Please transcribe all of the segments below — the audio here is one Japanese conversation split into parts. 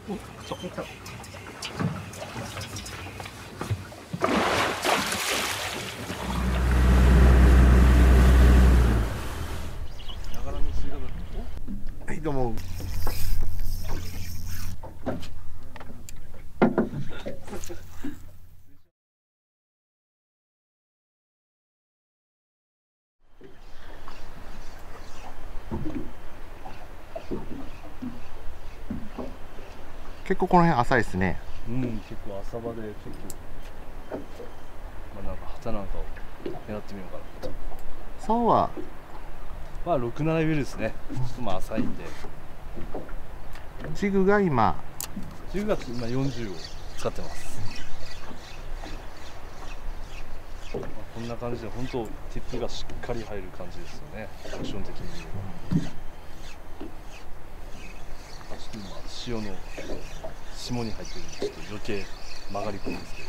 そう。はい、どうも。結構この辺浅いですね。 うん、結構浅場でちょっと、なんか旗なんかを狙ってみようかな。 竿はまあ6、7ビルですね。ちょっとまあ浅いんで。 ジグが今 10月今40を使ってます。こんな感じで本当ティップがしっかり入る感じですよね。アクション的に。潮の霜に入ってるんでちょっと余計曲がり込むんですけ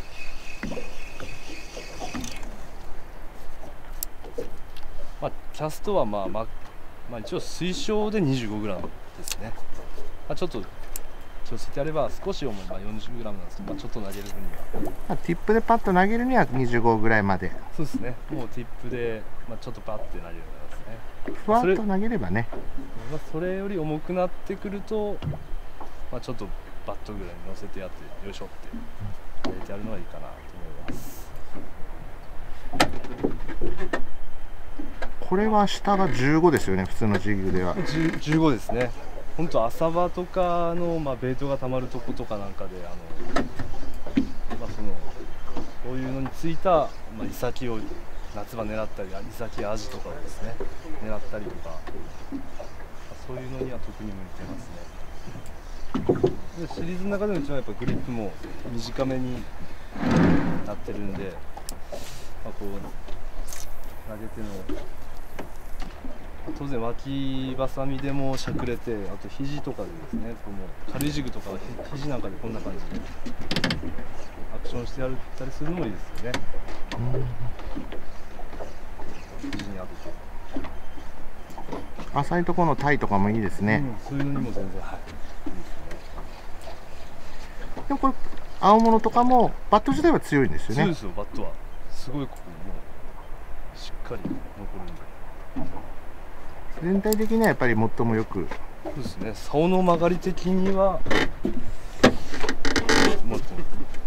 ど、キャストは一応推奨で 25g ですね。ちょっと調整てあれば少し重い、40g なんですけど、ちょっと投げる分には、 ティップでパッと投げるには25ぐらいまで。 そうですね。もうティップで、ちょっとパッて投げるようになりますね。 ふわっと投げればね。 それより重くなってくると、ちょっとバットぐらいに乗せてやってよいしょって入れてやるのがいいかなと思います。 これは下が15ですよね、普通のジグでは。 15ですね。本当浅場とかの、ベイトがたまるとことかなんかでそういうのについた、イサキを夏場狙ったり、イサキやアジとかをですね狙ったりとか、そういうのには特に向いてますね。でシリーズの中でも一番やっぱグリップも短めになってるんで、こう投げての当然脇ばさみでもしゃくれて、あと肘とかでですね、この軽いジグとか肘なんかでこんな感じでアクションしてやったりするのもいいですよね。肘に当てて浅いところのタイとかもいいですね。 そういうのにも全然、いいですね。 でもこれ青物とかもバット自体は強いんですよね。 そうですよ、バットはすごいここもうしっかり残るんで。 全体的にはやっぱり最もよく。 そうですね。竿の曲がり的にはもっと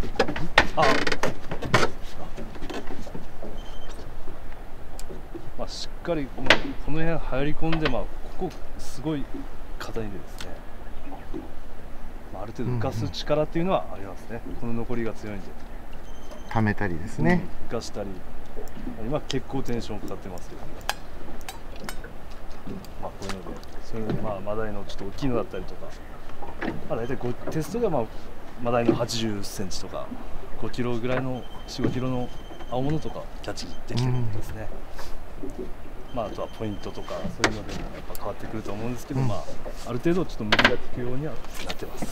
しっかり、この辺入り込んで、ここすごい硬いんでですね、ある程度浮かす力っていうのはありますね。この残りが強いんで溜めたりですね、 浮かしたり、今結構テンションかかってますけどね。こういうので、そういうのマダイのちょっと大きいのだったりとか、大体テストではマダイの80センチとか5キロぐらいの4、5キロの青物とかキャッチできるんですね。あとはポイントとかそういうのでもやっぱ変わってくると思うんですけど、ある程度ちょっと無理が利くようにはなってます。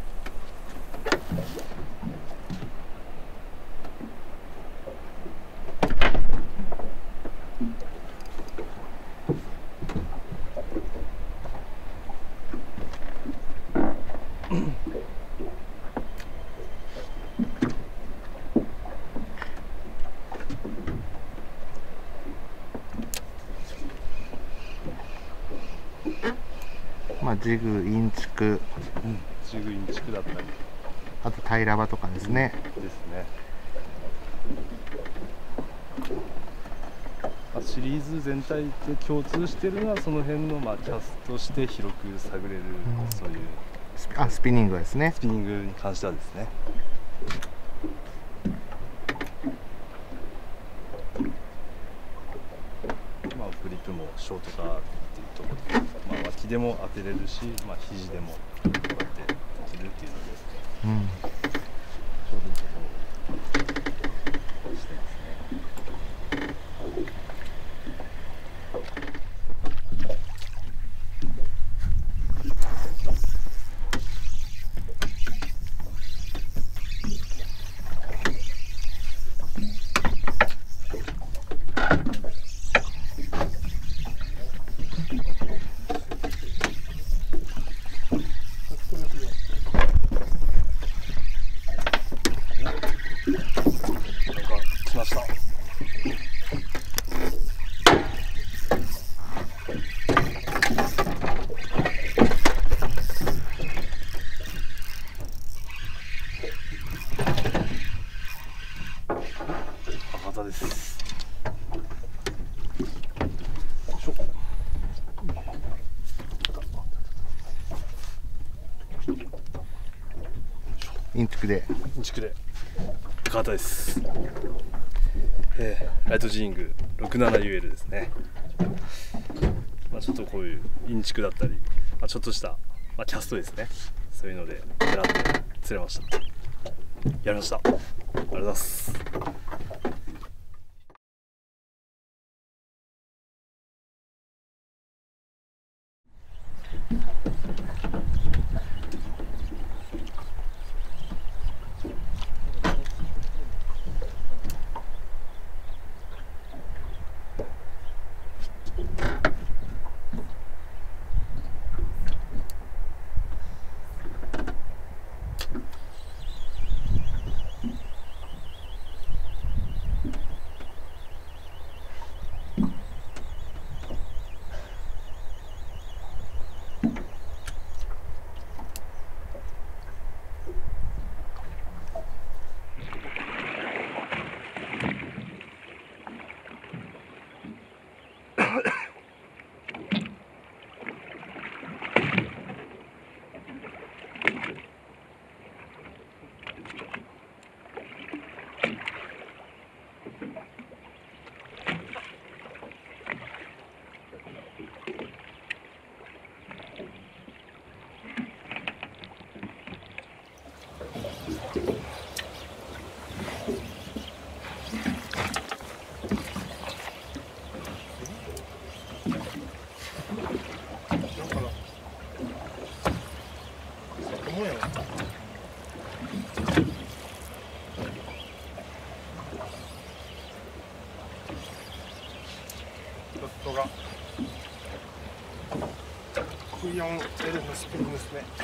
ジグ、インチク、 ジグインチクだったり、 あとタイラバとかですね。 ですね。シリーズ全体で共通しているのはその辺のキャストして広く探れる、そういうスピニングですね。 スピニングに関してはですね。グリップもショートカーっていうところで、脇でも当てれるし、肘でもこうやってできるっていうので、ちょうどいいところをしてますね。 築で川田です。ライトジーング 67UL ですね。ちょっとこういうインチクだったり、ちょっとした、キャストですね。そういうので狙って釣れました。やりました。ありがとうございます。 ロットが64L のスプリングですね。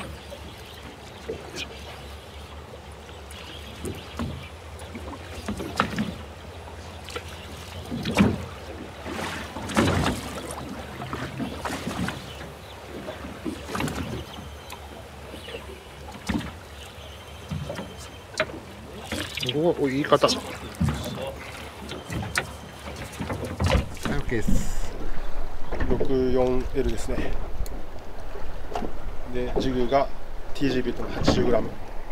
おお、いい方。OK です。 64L ですね。で、ジグが TG ビートの 80g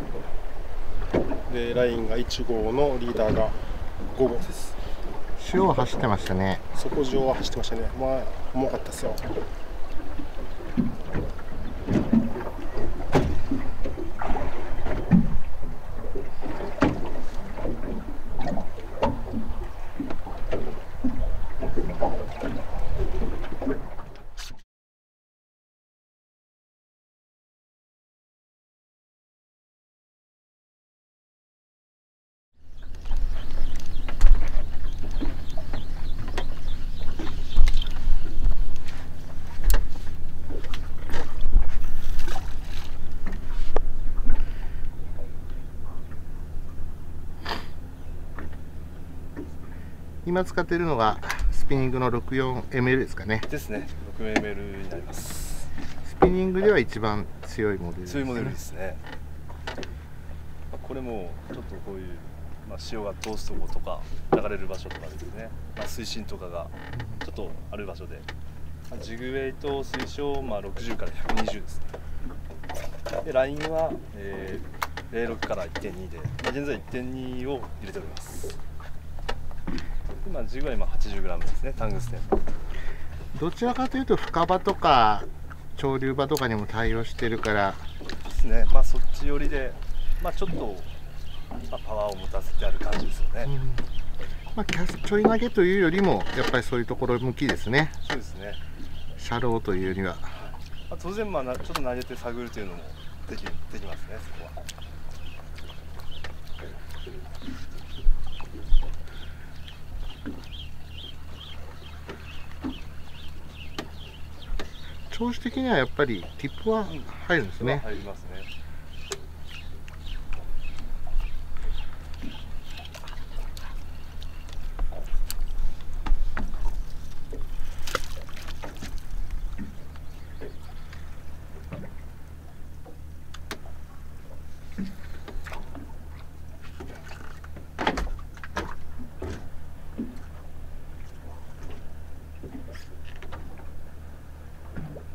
で、ラインが1号のリーダーが5号です。 潮は走ってましたね。 底上は走ってましたね。重かったですよ。 今使っているのがスピニングの 64ML ですかね。 ですね。64ML になります。 スピニングでは一番強いモデルですね。 強いモデルですね。これもちょっとこういう、潮が通すとことか流れる場所とかですね、水深とかがちょっとある場所で、ジグウェイと水深60から120ですね。でラインは、06から 1.2 で、現在 1.2 を入れております。ジグは今 80g ですね。タングステン。 どちらかというと深場とか潮流場とかにも対応してるからですね。そっち寄りで、ちょっと、パワーを持たせてある感じですよね。 キャスちょい投げというよりもやっぱりそういうところ向きですね。 そうですね。 シャローというよりは、 当然ちょっと投げて探るというのもできますね。そこは。 調子的にはやっぱりティップは入るんですね。 入りますね。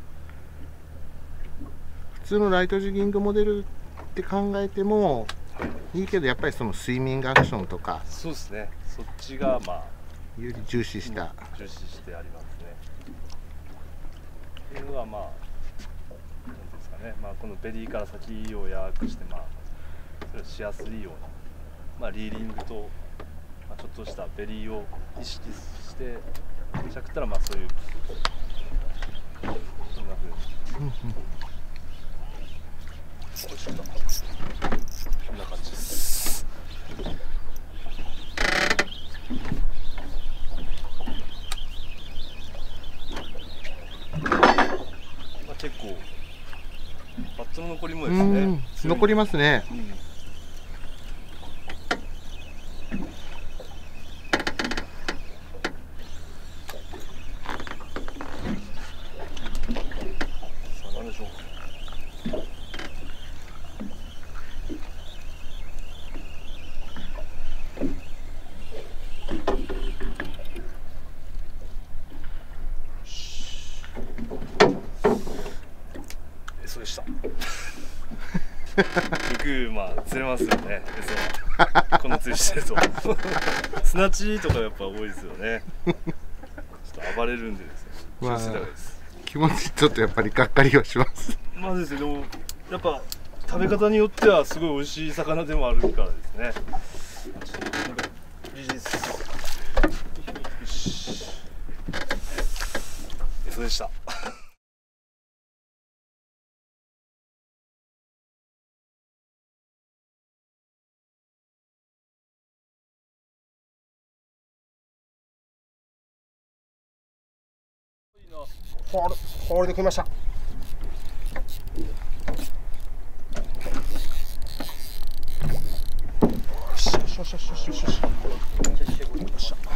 普通のライトジギングモデルって考えても、 はい、 いいけどやっぱりそのスイミングアクションとかそうですね。そっちがまあより重視した重視してありますね。っていうのがまあなんですかね。まあこのベリーから先を柔くしてまあそれをしやすいようなまあリーディングと、まあ、ちょっとしたベリーを意識してしゃくったらまあそういうこんな風に。こんな感じです。まあ、結構バットの残りもですね。 残りますね。 さあ何でしょう。そうでした。よくまあ釣れますよね。餌はこの釣りしてると砂地とかやっぱ多いですよね。ちょっと暴れるんでですね。気をつけた方がいいです。 気持ちちょっとやっぱりがっかりはします。 まあですね、でもやっぱ食べ方によってはすごい美味しい魚でもあるからですね。ちょっとなんかいいです。よし。そうでした。 ホールで組みました。よしよしよしよしよしよし。